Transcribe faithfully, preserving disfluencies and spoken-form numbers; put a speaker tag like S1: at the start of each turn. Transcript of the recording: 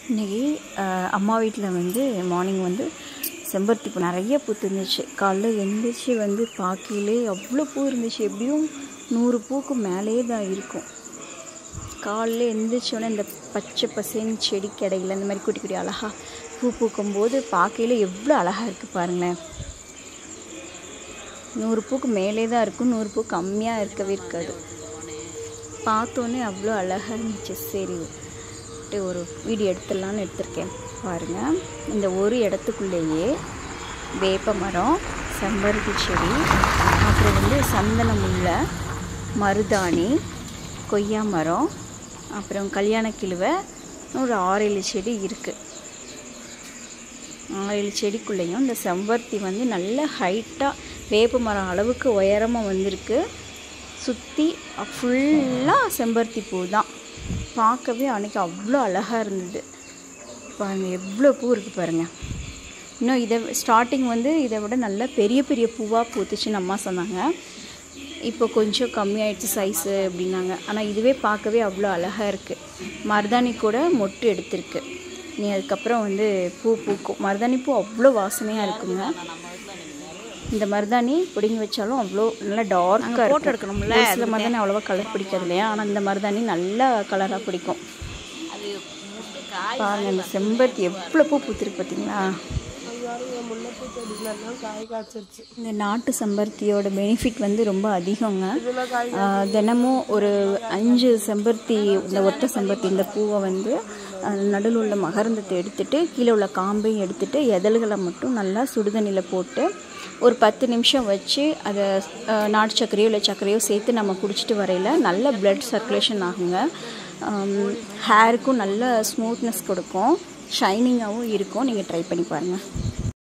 S1: இன்றைக்கி அம்மா வீட்டில் வந்து மார்னிங் வந்து செம்பருத்தி பூ நிறைய பூத்து இருந்துச்சு. காலைல எழுந்திரிச்சு வந்து பார்க்கையிலே அவ்வளோ பூ இருந்துச்சு. எப்படியும் நூறு பூக்கு மேலேயே தான் இருக்கும். காலைல எழுந்திரிச்சோன்னே இந்த பச்சை பசேன்னு செடி கிடையில இந்த மாதிரி குட்டி குட்டி அழகாக பூ பூக்கும்போது பார்க்கையில எவ்வளோ அழகாக இருக்குது பாருங்களேன். நூறு பூக்கு மேலே தான் இருக்கும், நூறு பூ கம்மியாக இருக்கவே இருக்காது. பார்த்தோன்னே அவ்வளோ அழகாக இருந்துச்சு. சரி ஒரு வீடியோ எடுத்துடலான்னு எடுத்திருக்கேன் பாருங்கள். இந்த ஒரு இடத்துக்குள்ளேயே வேப்ப மரம், செம்பருத்தி செடி, அப்புறம் வந்து சந்தன முல்லை, மருதாணி, கொய்யா மரம், அப்புறம் கல்யாண கிழுவை, ஒரு ஆறேழு செடி இருக்குது. ஆறேழு செடிக்குள்ளேயும் இந்த செம்பருத்தி வந்து நல்ல ஹைட்டாக வேப்ப மரம் அளவுக்கு உயரமாக வந்திருக்கு. சுற்றி ஃபுல்லாக செம்பருத்தி பூ தான். பார்க்கவே அன்றைக்கி அவ்வளோ அழகாக இருந்தது. பாருங்கள் எவ்வளோ பூ இருக்குது பாருங்கள். இன்னும் இதை ஸ்டார்டிங் வந்து இதை விட நல்ல பெரிய பெரிய பூவாக பூத்துச்சுன்னு அம்மா சொன்னாங்க. இப்போ கொஞ்சம் கம்மியாயிடுச்சு சைஸு அப்படின்னாங்க. ஆனால் இதுவே பார்க்கவே அவ்வளோ அழகாக இருக்குது. மருதாணி கூட மொட்டு எடுத்திருக்கு. நீ அதுக்கப்புறம் வந்து பூ பூக்கும். மருதாணி பூ அவ்வளோ வாசனையாக இருக்குங்க. இந்த மருதாணி பிடிங்கி வச்சாலும் அவ்வளோ நல்லா டார்க்காக போட்டு எடுக்கணும்ல. சில மருதாணி அவ்வளோவா கலர் பிடிக்காது இல்லையா, ஆனால் இந்த மருதாணி நல்லா கலராக பிடிக்கும். பாருங்கள் இந்த செம்பருத்தி எவ்வளோ பூ பூத்துருக்கு பார்த்தீங்களா. இந்த நாட்டு செம்பருத்தியோட பெனிஃபிட் வந்து ரொம்ப அதிகங்க. தினமும் ஒரு அஞ்சு செம்பருத்தி, இந்த ஒற்றை செம்பருத்தி இந்த பூவை வந்து நடுவில் உள்ள மகரந்தத்தை எடுத்துட்டு கீழே உள்ள காம்பையும் எடுத்துட்டு எதழ்களை மட்டும் நல்லா சுடுதண்ணியில் போட்டு ஒரு பத்து நிமிஷம் வச்சு அதை நாட்டு சர்க்கரையோ இல்லை சர்க்கரையோ சேர்த்து நம்ம குடிச்சிட்டு வரையில் நல்ல பிளட் சர்க்குலேஷன் ஆகுங்க. ஹேருக்கும் நல்ல ஸ்மூத்னஸ் கொடுக்கும், ஷைனிங்காகவும் இருக்கும். நீங்கள் ட்ரை பண்ணி பாருங்கள்.